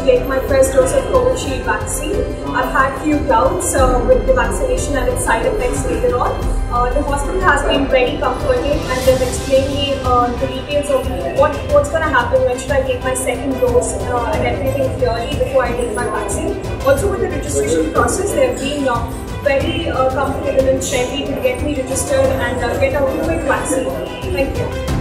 take my first dose of Covishield vaccine. I've had few doubts with the vaccination and its side effects later on. The hospital has been very comforting and they've explained me the details of what's going to happen, when should I take my second dose and everything clearly before I take my vaccine. Also with the registration process, they've been very comfortable and friendly to get me registered and get a quick vaccine. Thank you.